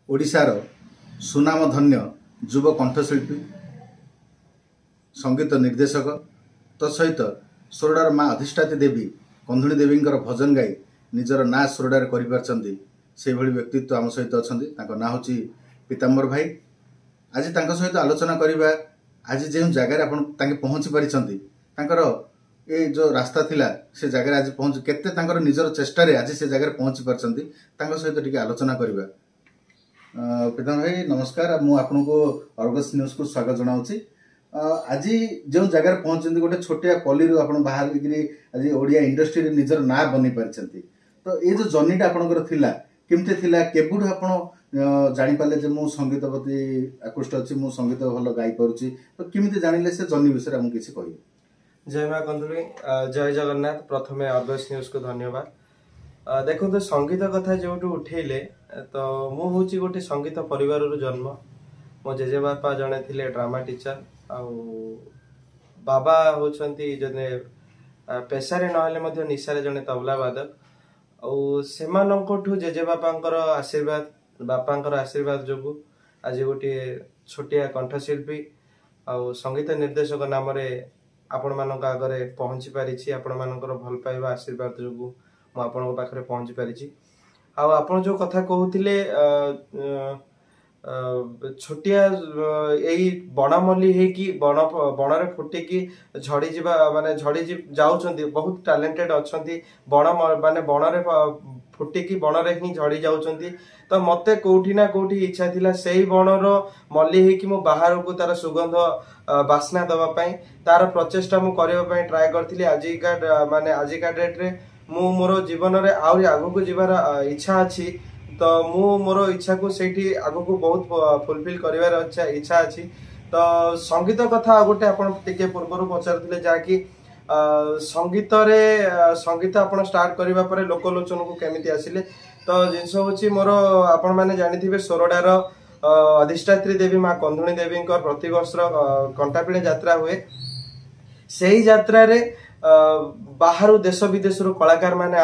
ओडिशार सुनामधन्य युव कंठशिल्पी संगीत निर्देशक तसहित सोरडार माँ अधिष्ठाती देवी कंधुणी देवी भजन गाई निजर ना सोरडार करिपारछन्ती से भली व्यक्तित्व आम सहित अच्छा ना हूँ पीताम्बर भाई। आज तांको सहित आलोचना करवा आज जो जगार आप पहुँची पारिछन्ती ये जो रास्ता थिला से जगह आज पहुँच केते निजर चेष्टार आज से जगह पहुँची पारिछन्ती सहित टिके आलोचना करवा। पीताम्बर भाई नमस्कार, मु आपनको अर्गस न्यूज को स्वागत जनाऊँगी। आज जो जगह पहुँचते गोटे छोटिया पल्ली बाहर आज ओडिया इंडस्ट्री निजर ना बनी पारिछन्ती, तो ये जो जर्नीटा आपनकर थिला केमती थिला केबुठ आपण जानि पाले जे मु संगीत प्रति आकृष्ट अछि, मु संगीत भल गाई पारुछि, तो केमती जानिले से जर्नी विषय हमु किछि कहि। जय मां कंदुली, जय जगन्नाथ। प्रथमे अर्गस न्यूज को धन्यवाद। देखो तो संगीत कथा जो उठेले तो मु होछि गोटे संगीत परिवार रु जन्म। मो जेजे बापा जने थिले ड्रामा टीचर आउ बाबा होछंती जने पेशारे नहले मध्ये निशारे जने तबला वादक आउ सेमानंकोठु जेजे बापांकर आशीर्वाद बापांकर आशीर्वाद जोगु आज गोटे छोटिया कंठशिल्पी आउ संगीत निर्देशक नाम रे आपण मानक आगरे पहुंची पारिछि। आपण मानकर भल पाइबा आशीर्वाद जोगु मु आपण पाखरे पहुंची पारिछि। आउ आपण जो कथा कहउथिले छोटिया एई बणामल्ली हे कि बणरे फुटी की झड़ी जीवा माने झड़ी जाउछंती, बहुत टैलेंटेड अछंती बण माने बणरे फुटी की बणरे ही झड़ी जाउछंती। तो मते कोठी ना कोठी इच्छा थिला सेही बणर मल्ली हे कि मु बाहर को तार सुगंध बास्ना दबा पई तार प्रचेष्टा मु करबा पई ट्राई करथिली। आजिका डेट रे मु मोर जीवन रे आउरी आगु को जीवार इच्छा अछि, तो मु मोर इच्छा को सेठी आगु को बहुत फुलफिल करिवार इच्छा अछि। तो संगीत कथा गोटे आपण टिके पूर्व पचारथिले जा कि संगीत आपण स्टार्ट करिबा परे लोकलोचन को केमिति आसिले। तो जिनस होछि मोर आपण माने जानिथिबे सोरडार अधिष्ठात्री देवी माँ कंधुणी देवी प्रतिवर्ष कंटापिड़े यात्रा हुए। सेही यात्रा रे बाहर देश विदेश कलाकार माने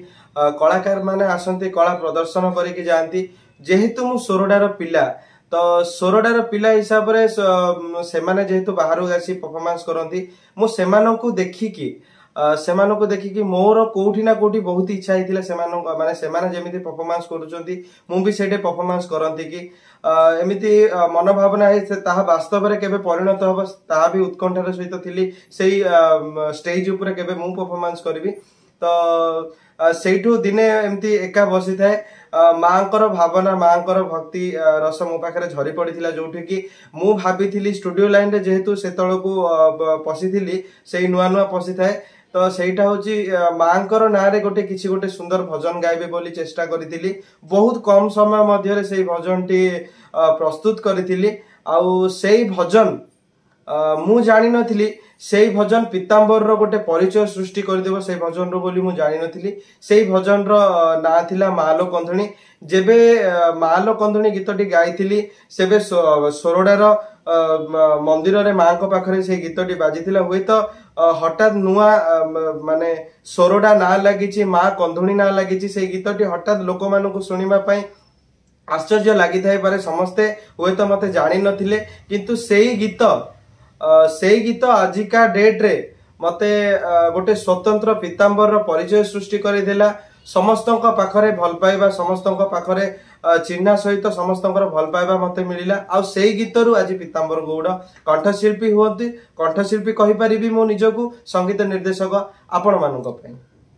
आसंती कला प्रदर्शन करके जाती। जेहेतु मु सोरडार पिला, तो सोरडार पिला हिसाब रे से माने जेहेतु बाहर आसी परफॉर्मेंस करती मु सेमानंकु देखिकी मोर कोठी ना कोठी बहुत इच्छा हिथिला माने सेमाने जेमिति परफॉर्मेंस करूचंती मु भी सेटे परफॉर्मेंस करंती कि एमिति मन भावना है ताहा वास्तव रे केबे परिणत हो ताहा भी उत्कंठार सहित थिली सेही स्टेज ऊपर केबे मु परफॉर्मेंस करबी। तो सेठू दिने एमती एका बसी थाए मांकर भावना मांकर भक्ति रस मो पाखरे झरी पड़िथिला, जोठी कि मु भाबिथिली स्टूडियो लाइन रे जेहेतु से तळकू पसिथिली सेही नुआ नुआ पसी थाए। तो सेटा होची मांकर ना रे गोटे सुंदर भजन गाइबे बोली चेष्टा करिथिली। बहुत कम समय मध्य रे सेही भजनटी प्रस्तुत करिथिली। आउ सेही भजन मु जानि नथिली सेही भजन पीताम्बर रो गोटे परिचय सृष्टि कर देबो सेही भजन रो बोली मु जानि नथिली। सेही भजन रो ना थिला मालो कंधुणी। जेबे मालो कंधुणी गीतटी गाइथिली सेबे सोरडार मंदिर रे मां को पाखरे से गीतटी बाजिथिला। हुए तो हठात नुआ माने सोरडा ना लागिची मां कंधुणी ना लागिची से गीतटी हठात लोक मानकु सुनिबा पई आश्चर्य लागि थाई पारे। समस्ते हुए तो मते जानि नथिले, किंतु सेही गीत आजिका डेट रे मते गोटे स्वतंत्र पीताम्बर रो परिचय सृष्टि करि देला। समस्तक पाखरे भल पाइबा, समस्तक पाखरे चिन्हा सहित समस्तकर भल पाइबा मते मिलिला। आ सेही गीतरु आज पीताम्बर गौड़ कंठशिल्पी हुअନ୍ତି। कंठशिल्पी कहि परिबी मो निजकु संगीत निर्देशक आपण मानक पई।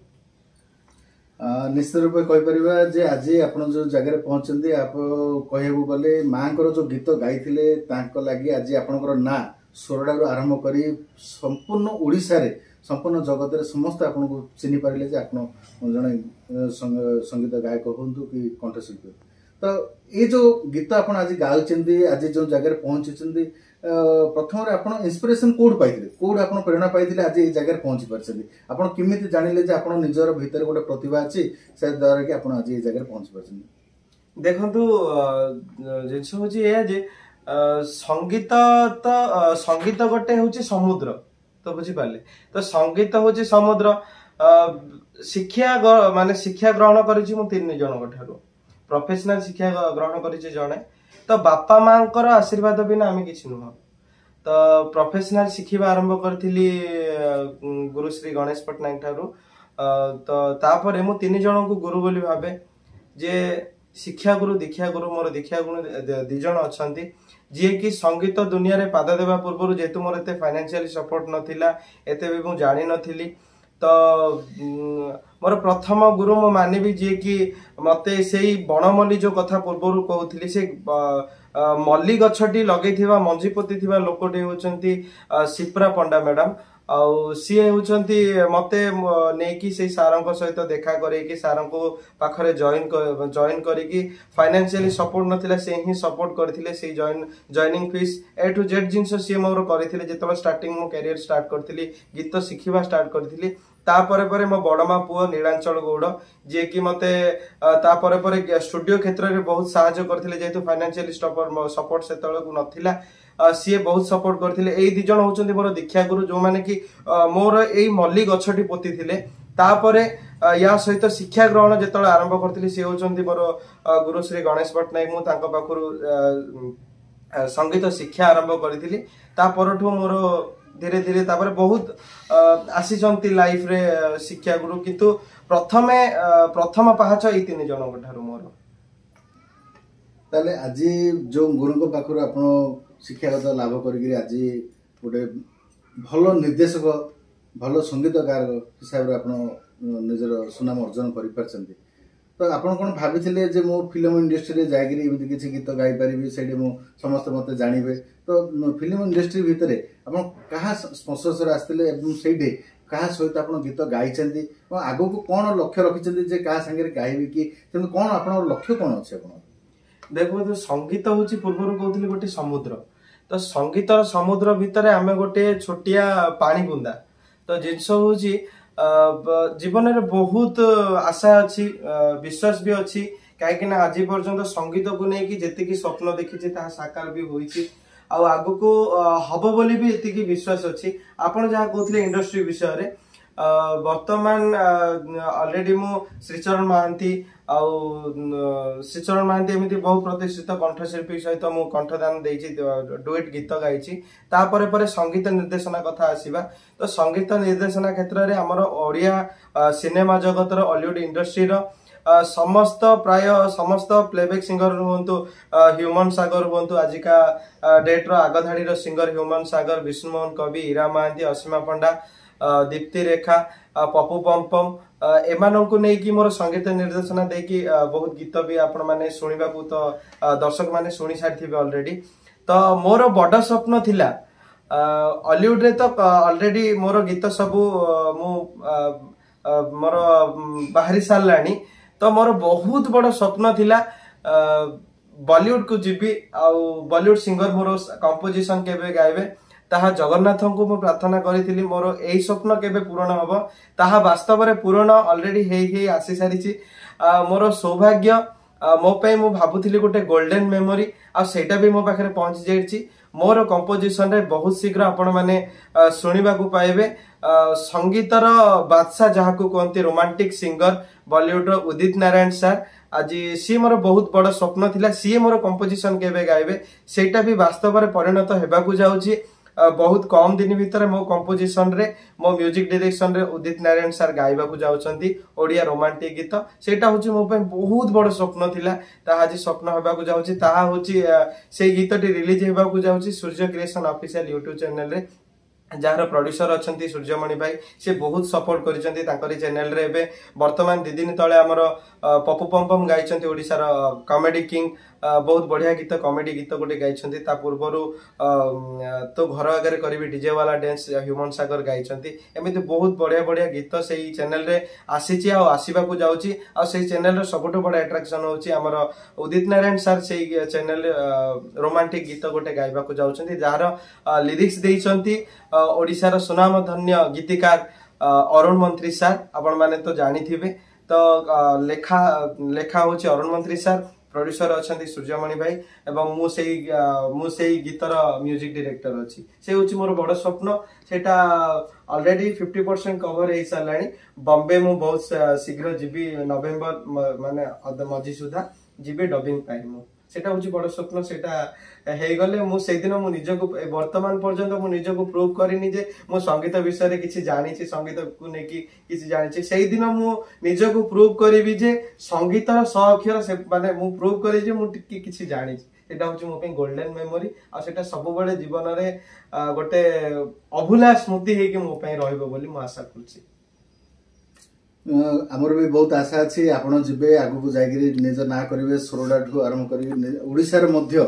निश्चित रूप कहि परिबा जे आज आपण जो जगह पहुंचंती आप कहबो गले मांकर जो गीत गाइथिले तांको लागि आज आपनकर ना सोरडारु आरंभ करी संपूर्ण ओडिसा रे संपूर्ण जगत रे समस्त आपन को चिनि पारिले जे आपन जने संगीत गायक होंतु कि कंठशिल्पी। तो ये जो गीत आपन आज गाउचंदी आज जो जगह पहुंचीचंदी प्रथम रे आपन इंस्पिरेशन कोड पाइथिले, कोड आपन प्रेरणा पाइथिले आज ये जगह पहुंची परछंदी आपन किमिति जानिले जे आपन निजर भीतर गोटे प्रतिभा अछि से द्वारा कि आपन आज ये जगह पहुंची परछंदी। देखंतु जिंस होची ए जे संगीत गोटे होची समुद्र, तो बुझी पाले। तो संगीत होची समुद्र। शिक्षा माने शिक्षा ग्रहण करिछि मु 3 जन ठारो। प्रोफेशनल शिक्षा ग्रहण करिचे जणे तो बापा मांकर आशीर्वाद बिना आम किसी नुह तो प्रोफेशनल शिखा आरंभ करी गुरु श्री गणेश पट्टनायक ठारू तो तापर मु 3 जन को गुरु बोली भाबे जे शिक्षा गुरु दीक्षा गुरु मोर दीक्षा गुरु 2 जन अछंती जी कि संगीत दुनिया रे पाद देवा पूर्व जेतु मोर एते फाइनेंशियली सपोर्ट नथिला एते भी मु जानि नथिली तो मोर प्रथम गुरु मो मानिबी जी कि मते सेई बणमल्ली जो कथा पूर्व कहूली से मल्ली गछटी लगे मंजी पोती लोकटे होचंती सिप्रा पंडा मैडम आउ सी होचंती मते नेकी से सारंक सहित देखा करे कि सारंक पाखरे जॉइन करिकी फाइनेंशियली सपोर्ट नथिला से ही सपोर्ट करथिले से joining fees A to Z जिंस सी मोर करथिले जेतलो स्टार्टिंग मो करियर स्टार्ट करथिली गीत शिखिबा स्टार्ट करथिली तापर परे मो बड़मा पुओ नीलांचल गौड़ जे कि मते तापर परे स्टूडियो क्षेत्र में बहुत सहायता करथिले जेतु फाइनेंशियली सपोर्ट सेतलो को नथिला सी बहुत सपोर्ट करथिले एई 2 जण होचंती मोर दीक्षा गुरु जो माने कि मोर एई मल्ली गछटी पोती थिले तापरे या सहित शिक्षा ग्रहण जेतलो आरंभ करथिली सी होचंती मोर गुरु श्री गणेश पट्टनायक मु तांको पाखरु संगीत शिक्षा आरंभ करथिली तापरठु मोर धीरे धीरे तापर बहुत आसीचंती लाइफ रे शिक्षा गुरु किंतु प्रथम पहाच ए 3 जन ठारू मोर ताले आज जो गुरु को पाखरु आपण शिक्षागत लाभ करी आज गोटे भल निर्देशक भल संगीतकार हिसाब से आप निजर सुनाम अर्जन कर तो आप कौन भाभी जे मो फिल्म इंडस्ट्री जाकि किसी गीत गाई पारि से समस्त मत जानवे तो फिल्म इंडस्ट्री भितर आप क्या स्पॉन्सरशिप आसते क्या सहित आप गीत गाई आग को कौन लक्ष्य रखिंट क्या सांगे गाइबे कि कौन आप लक्ष्य कौन अच्छे देखो तो संगीत हूँ पूर्व कहते गोटे समुद्र तो संगीतर समुद्र भितर आम गोटे छोटिया पानी बुंदा तो जिनस हूँ जीवन में बहुत आशा अच्छी विश्वास भी अच्छी कहीं आज पर्यंत संगीत को लेकिन जी स्वप्न देखी साकार भी होगी आग को हम बोली भी ये विश्वास अच्छी आपड़ जहाँ कहते इंडस्ट्री विषय रे वर्तमान ऑलरेडी मु श्रीचरण महांती श्रीचरण महांती एमती बहु प्रतिष्ठित कंठशिल्पी सहित मु कंठदान देछि डुएट गीत गाइछि तापरे परे संगीत निर्देशना कथा आसीबा तो संगीत निर्देशना क्षेत्र रे हमर ओडिया सिनेमा जगत रो हॉलीवुड इंडस्ट्री रो समस्त प्राय समस्त प्लेबैक सिंगर हुंतु ह्यूमन सागर हुंतु आजिका डेट रो आगधाड़ी रो सिंगर ह्यूमन सागर विष्णुमोहन कवि हीरा महांती असीमा पंडा दीप्ति रेखा पप्पू पम्पम एमानंकु नेकी मोर संगीत निर्देशना देकी बहुत गीत भी आपण माने सुनिबा को तो दर्शक माने सुनि सारथिबे ऑलरेडी तो मोर बड़ स्वप्न थिला हॉलीवुड रे तो ऑलरेडी मोर गीत सबु मु मोर बाहरी सारलानी तो मोर बहुत बड़ स्वप्न थिला बॉलीवुड को जीबी आ बॉलीवुड सिंगर मोर कंपोजिशन केबे गाइबे ताहा जगन्नाथ को मु प्रार्थना करी मोर यही स्वप्न केबे पूर्ण हम ताहा वास्तव में पूर्ण ऑलरेडी हे आसी सारी मोर सौभाग्य मो पे मु भाबुथिली गोटे गोल्डन मेमोरी आ सेटा भी मो पाखरे पहुंची जाइछि मोर कंपोजिशन रे बहुत शीघ्र आपण माने सुनिबा को पाइबे संगीतर बादशाह जहाँ को कहते रोमांटिक सिंगर बॉलीवुड रो उदित नारायण सर आज सी मोर बहुत बड़ स्वप्न थिला सी मोर कंपोजिशन केबे गाइबे सेटा भी वास्तव में परिणत हेबा को जाउछि बहुत कम दिन भितर मो कंपोजिशन रे मो म्यूजिक डायरेक्शन रे उदित नारायण सर गाइबा को जाउछंती ओडिया रोमांटिक गीत सेटा होची मो पे बहुत बड़ स्वप्न थिला ता आज स्वप्न हेबा को जाउछि ता होची से गीतटी रिलीज हेबा को जाउछि Surya creation official YouTube channel रे जार प्रोड्यूसर अच्छा सूर्यमणि भाई से बहुत सपोर्ट कर चैनल रे एबे वर्तमान 2 दिन तले आमर पप्पू पम्पम गाइछंती ओडिसार कॉमेडी किंग बहुत बढ़िया गीत कॉमेडी गीत गोटे गाइछंती ता पूर्वरु तो घर आगे करी डीजे वाला डांस ह्यूमन सागर गाइछंती एमिति बहुत बढ़िया बढ़िया गीत से चैनल रे आसीची आ आसीबा को जाउची आ से चैनल रे सबटो बड़ अट्रैक्शन होची हमर उदित नारायण सर से चैनल रोमांटिक गीत गोटे गाइबा को जाउछंती जार लिरिक्स देइछंती ओडिसार सुनाम धन्य गीतिकार अरुण मंत्री सर आपण माने तो जानी थिबे तो लेखा होची अरुण मंत्री सर प्रोड्यूसर अच्छा सूर्यमणि भाई एवं मु से गीतर म्यूजिक डायरेक्टर अच्छी से हूँ मोर बड़ स्वप्न सेटा ऑलरेडी 50% कवर हो सारा बॉम्बे मु बहुत शीघ्र जीवी नवेम्बर माने मझी सुधा जीवे डबिंग पाई मु सेटा होची बड़ स्वप्न सेटा हे गले मु सेई दिन मु निजको वर्तमान पर्यंत मु निजको प्रूव करिनी जे मु संगीत विषय रे किछि जानि छि संगीत को नेकी किछि जानि छि सेई दिन मु निजको प्रूव करिवि जे संगीत स अक्षर से माने मु प्रूव करि जे मु टिकी किछि जानि छि एटा होची मो पे गोल्डन मेमोरी आ सेटा सब बळे जीवन रे गोटे अभुला स्मृति हे कि मो पे रहइबो बोली मु आशा करछि। आमर भी बहुत आशा अच्छी आपण जीवे आगु को जाइए निज ना करेंगे सोरडा ठू आरंभ कर ओडिशा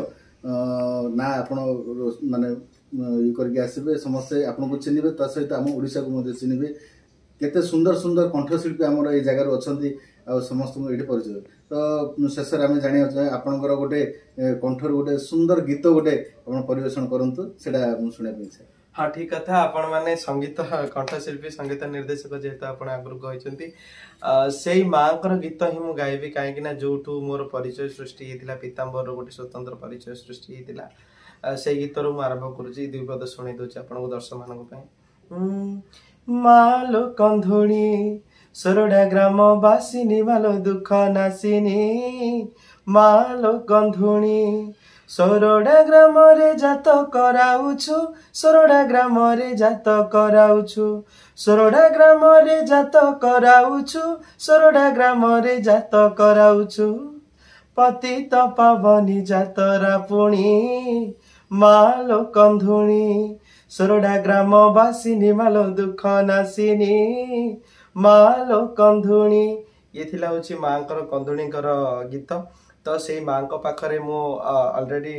ना आपण माने ये करके आसबे समस्ते आपन को चिन्हबे ता सहित आम ओडिशा को मध्य चिन्हबे केते सुंदर सुंदर कंठशिल्पी आमर ये जगार अच्छी आ समस्त ये परिचय तो शेष आम जाना आपणकर गोटे कंठर गोटे सुंदर गीत गोटे परिवेशन करंतु सेटा शुणा इच्छा। हाँ ठीक कथा आपण माने संगीत कंठशिल्पी संगीत निर्देशक जेहेतु आपण आगु कहते से माँ गीत ही मुझे गायबी कहीं जो मोर परिचय सृष्टि होता पीताम्बर गोटे स्वतंत्र परिचय सृष्टि होता से गीत रू आरंभ करुच्ची दुई पद शुणी दूसरी आपन दर्शक मान मालो कंधुणी सोरडा ग्राम बासिनी मालो दुख नासिनी मालो कंधुणी सोरडा ग्राम रे जात कराउछु सोरडा ग्राम रे जात कराउछु सोरडा ग्राम रे जात कराउछु सोरडा ग्राम रे जात कराउछु पतित पावनी जातरा पुणी मालो कंधुणी सोरडा ग्राम बासिनी मालो दुख नासिनी मालो कंधुणी ये थिला होची मांकर कंधुणीकर गीत तो से माँ पाखरे मु ऑलरेडी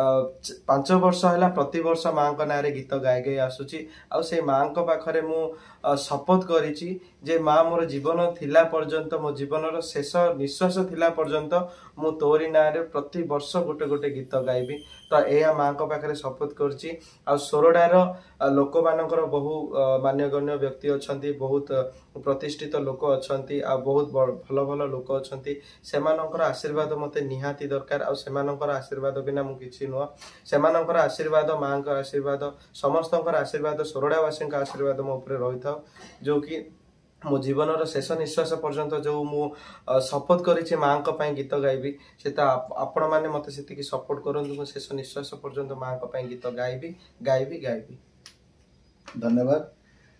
5 वर्ष है प्रति वर्ष माँ ना गीत गाई गाई आसुची आ से माँ पाखरे मु शपथ करिची जे माँ मोर जीवन थिला पर्यंत मो जीवन शेष निश्वास थिला पर्यंत मु तोरी ना रे प्रति वर्ष गोटे गोटे गीत गाइबी तो यह माँ पाखरे शपथ करची आ सोरडार लोक मानकर बहु मान्यगण्य व्यक्ति अच्छी बहुत प्रतिष्ठित लोक अच्छी आ बहुत भल भल लोक अच्छी सेमानकर आशीर्वाद मते निहाती दरकार आ सेमानकर आशीर्वाद बिना मु किछि नुह सेमानकर आशीर्वाद माँ का आशीर्वाद समस्तकर आशीर्वाद सोरडावासी आशीर्वाद मो उपरे रही था जो कि मो जीवन शेष निश्वास पर्यंत जो मु शपथ करी माँ गीत गाइबी से आपण मैंने मत से सपोर्ट करूँ शेष निश्वास पर्यंत माँ गीत गाइबी गाइबी गाइबी। धन्यवाद।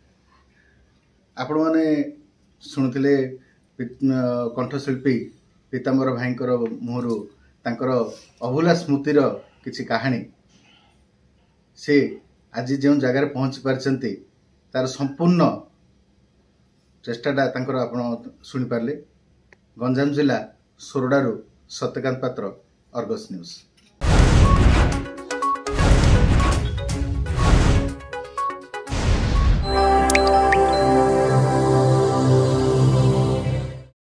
आपण मैंने शुणुले कंठशिल्पी पीताम्बर भाईंकर मुहरु तांकर अभुला स्मृतिर किछि कहानी से आज जो जगार पहुँची पारछंती तार संपूर्ण चेष्टाटा तांकर आपण शुणी पारले। गंजाम जिला सोरडारू सत्यकांत पात्र, अर्गस न्यूज।